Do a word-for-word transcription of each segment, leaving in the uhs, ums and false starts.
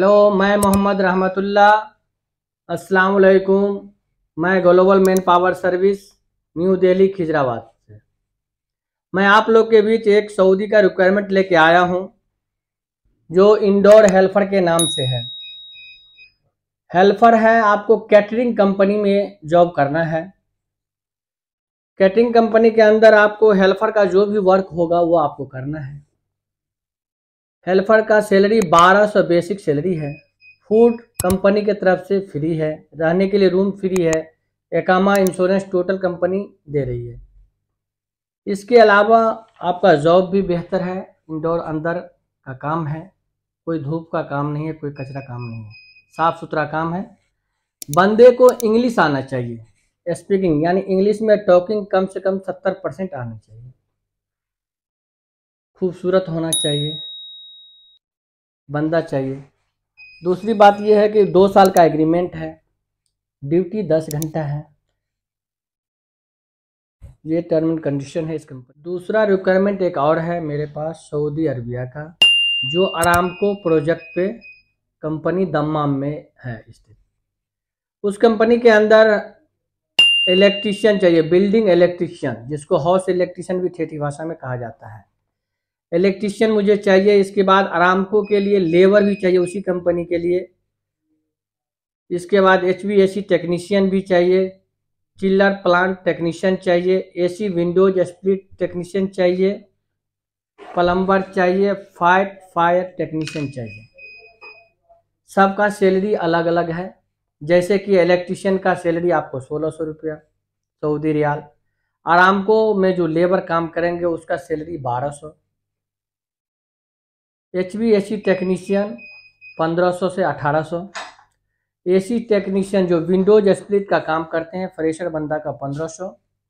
Hello, मैं मोहम्मद रहमतुल्लाह। अस्सलाम वालेकुम। मैं global manpower service new Delhi Khizrabad से मैं आप लोग के बीच एक सऊदी का रिक्वायरमेंट लेके आया हूं, जो इंडोर हेल्पर के नाम से है। हेल्पर है, आपको कैटरिंग कंपनी में जॉब करना है। कैटरिंग कंपनी के अंदर आपको हेल्पर का जो भी वर्क होगा वो आपको करना है। हेल्पर का सैलरी बारह सौ बेसिक सैलरी है। फूड कंपनी की तरफ से फ्री है, रहने के लिए रूम फ्री है, एकामा इंश्योरेंस टोटल कंपनी दे रही है। इसके अलावा आपका जॉब भी बेहतर है, इंडोर अंदर का काम है, कोई धूप का काम नहीं है, कोई कचरा काम नहीं है, साफ सुथरा काम है। बंदे को इंग्लिश आना चाहिए, स्पीकिंग यानी इंग्लिश में टॉकिंग कम से कम सत्तर परसेंट आना चाहिए। खूबसूरत होना चाहिए, बंदा चाहिए। दूसरी बात यह है कि दो साल का एग्रीमेंट है, ड्यूटी दस घंटा है। ये टर्म एंड कंडीशन है इस कंपनी। दूसरा रिक्वायरमेंट एक और है मेरे पास सऊदी अरबिया का, जो अरामको प्रोजेक्ट पे कंपनी दम्माम में है स्थित। उस कंपनी के अंदर इलेक्ट्रीशियन चाहिए, बिल्डिंग इलेक्ट्रीशियन, जिसको हाउस इलेक्ट्रीशियन भी ठेठी भाषा में कहा जाता है। इलेक्ट्रीशियन मुझे चाहिए। इसके बाद अरामको के लिए लेबर भी चाहिए उसी कंपनी के लिए। इसके बाद H V A C technician भी चाहिए, चिल्लर प्लांट टेक्नीशियन चाहिए, एसी विंडोज स्प्लिट टेक्नीशियन चाहिए, प्लम्बर चाहिए, फाइट फायर टेक्नीशियन चाहिए। सबका सैलरी अलग अलग है। जैसे कि इलेक्ट्रीशियन का सैलरी आपको सोलह सौ रुपया सऊदी रियाल। अरामको में जो लेबर काम करेंगे उसका सैलरी बारह सौ। H V A C technician पंद्रह सौ से अठारह सौ। एसी टेक्नीशियन जो विंडोज स्प्लिट का काम करते हैं, फ्रेशर बंदा का पंद्रह सौ।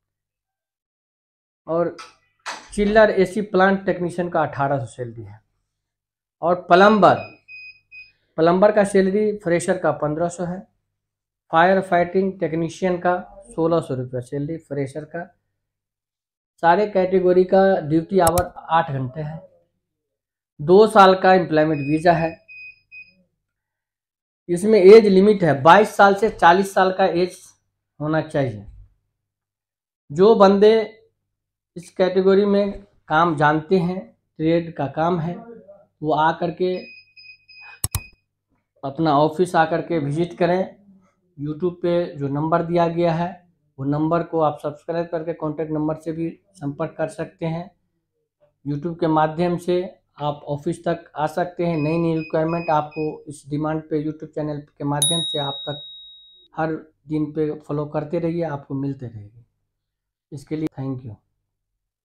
और चिल्लर एसी प्लांट टेक्नीशियन का अठारह सौ सैलरी है। और प्लम्बर प्लम्बर का सैलरी फ्रेशर का पंद्रह सौ है। फायर फाइटिंग टेक्नीशियन का सोलह सौ रुपया सैलरी फ्रेशर का। सारे कैटेगरी का ड्यूटी आवर आठ घंटे है। दो साल का एम्प्लॉयमेंट वीज़ा है। इसमें एज लिमिट है, बाईस साल से चालीस साल का एज होना चाहिए। जो बंदे इस कैटेगरी में काम जानते हैं, ट्रेड का काम है, वो आ करके अपना ऑफिस आकर के विजिट करें। यूट्यूब पे जो नंबर दिया गया है वो नंबर को आप सब्सक्राइब करके कॉन्टैक्ट नंबर से भी संपर्क कर सकते हैं। यूट्यूब के माध्यम से आप ऑफिस तक आ सकते हैं। नई नई रिक्वायरमेंट आपको इस डिमांड पे यूट्यूब चैनल के माध्यम से आप तक हर दिन पे फॉलो करते रहिए, आपको मिलते रहेगी। इसके लिए थैंक यू।